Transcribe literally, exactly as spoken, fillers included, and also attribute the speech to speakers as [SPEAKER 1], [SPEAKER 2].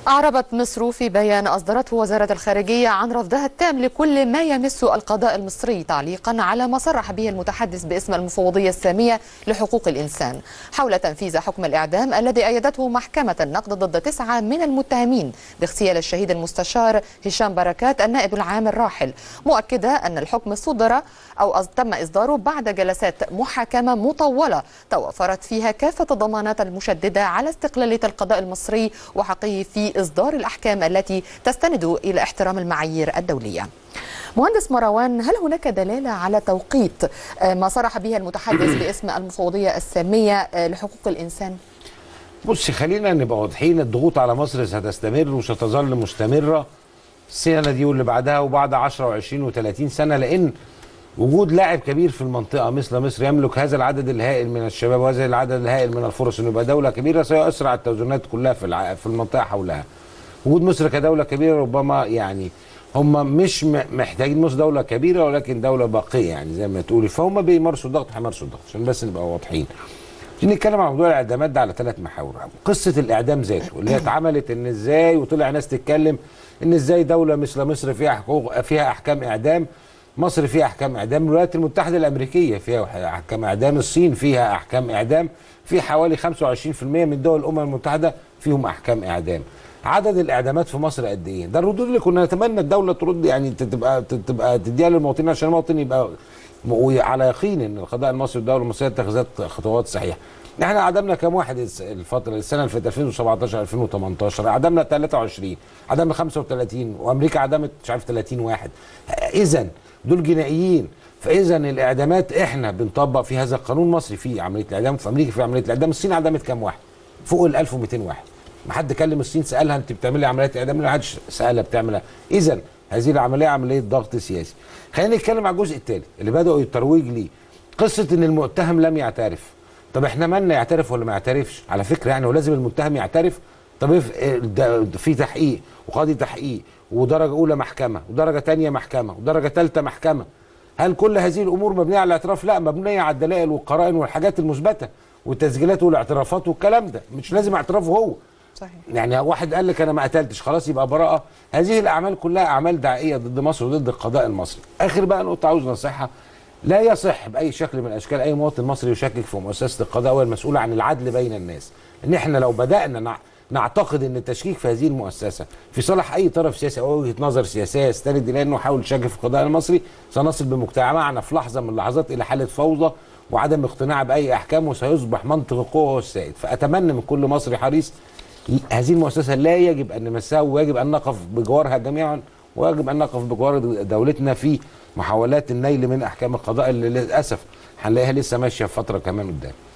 [SPEAKER 1] أعربت مصر في بيان أصدرته وزارة الخارجية عن رفضها التام لكل ما يمس القضاء المصري، تعليقا على ما صرح به المتحدث باسم المفوضية السامية لحقوق الإنسان حول تنفيذ حكم الإعدام الذي أيدته محكمة النقد ضد تسعة من المتهمين باغتيال الشهيد المستشار هشام بركات النائب العام الراحل، مؤكدة أن الحكم صدر أو تم إصداره بعد جلسات محاكمة مطولة توفرت فيها كافة الضمانات المشددة على استقلالية القضاء المصري وحقه في إصدار الأحكام التي تستند إلى احترام المعايير الدولية. مهندس مروان، هل هناك دلالة على توقيت ما صرح به المتحدث باسم المفوضية السامية لحقوق الإنسان؟
[SPEAKER 2] بصي، خلينا نبقى واضحين، الضغوط على مصر ستستمر وستظل مستمرة السنة دي واللي بعدها وبعد عشرة وعشرين وثلاثين سنة، لأن وجود لاعب كبير في المنطقة مثل مصر يملك هذا العدد الهائل من الشباب وهذا العدد الهائل من الفرص انه يبقى دولة كبيرة سيؤثر على التوازنات كلها في في المنطقة حولها. وجود مصر كدولة كبيرة ربما يعني هم مش محتاجين مصر دولة كبيرة ولكن دولة باقية، يعني زي ما تقولي، فهم بيمارسوا الضغط هيمارسوا الضغط عشان بس نبقى واضحين. عشان نتكلم عن موضوع الاعدامات ده على ثلاث محاور. قصة الاعدام ذاته اللي هي اتعملت ان ازاي وطلع ناس تتكلم ان ازاي دولة مثل مصر فيها حقوق فيها احكام اعدام، مصر فيها احكام اعدام، الولايات المتحده الامريكيه فيها احكام اعدام، الصين فيها احكام اعدام، في حوالي خمسة وعشرين بالمئة من دول الامم المتحده فيهم احكام اعدام. عدد الاعدامات في مصر قد ايه؟ ده الردود اللي كنا نتمنى الدوله ترد، يعني تبقى تبقى تديها للمواطنين عشان المواطن يبقى على يقين ان القضاء المصري والدوله المصريه اتخذت خطوات صحيحه. احنا اعدمنا كام واحد الفتره السنه اللي في ألفين وسبعتاشر ألفين وتمنتاشر؟ اعدمنا ثلاثة وعشرين، عدمنا خمسة وثلاثين، وامريكا عدمت مش عارف ثلاثين واحد. اذا دول جنائيين، فاذا الاعدامات احنا بنطبق في هذا القانون المصري في عمليه الاعدام، في امريكا في عمليه الاعدام. الصين عدمت كام واحد؟ فوق ال ألف ومئتين واحد. ما حد كلم الصين سالها انت بتعملي عمليات اعدام؟ ما حدش سالها بتعملها. اذا هذه العمليه عمليه ضغط سياسي. خلينا نتكلم على الجزء الثالث اللي بداوا الترويج ليه، قصه ان المتهم لم يعترف. طب احنا مالنا يعترف ولا ما يعترفش؟ على فكره يعني ولازم المتهم يعترف؟ طب في تحقيق وقاضي تحقيق ودرجه اولى محكمه ودرجه ثانيه محكمه ودرجه ثالثه محكمه، هل كل هذه الامور مبنيه على الاعتراف؟ لا، مبنيه على الدلائل والقرائن والحاجات المثبته والتسجيلات والاعترافات والكلام ده، مش لازم اعترافه هو.
[SPEAKER 1] صحيح.
[SPEAKER 2] يعني واحد قال لك انا ما قتلتش خلاص يبقى براءه. هذه الاعمال كلها اعمال دعائيه ضد مصر وضد القضاء المصري. اخر بقى نقطه عاوز نصيحه، لا يصح باي شكل من الاشكال اي مواطن مصري يشكك في مؤسسه القضاء وهي المسؤوله عن العدل بين الناس. ان احنا لو بدانا نعتقد ان التشكيك في هذه المؤسسه في صالح اي طرف سياسي او وجهه نظر سياسيه يستند الى انه يحاول يشكك في القضاء المصري، سنصل بمجتمعنا في لحظه من اللحظات الى حاله فوضى وعدم اقتناع باي احكام، وسيصبح منطق القوه هو السائد. فاتمنى من كل مصري حريص هذه المؤسسه لا يجب ان نمسها، ويجب ان نقف بجوارها جميعا، ويجب ان نقف بجوار دولتنا في محاولات النيل من احكام القضاء اللي للاسف هنلاقيها لسه ماشيه في فتره كمان قدام.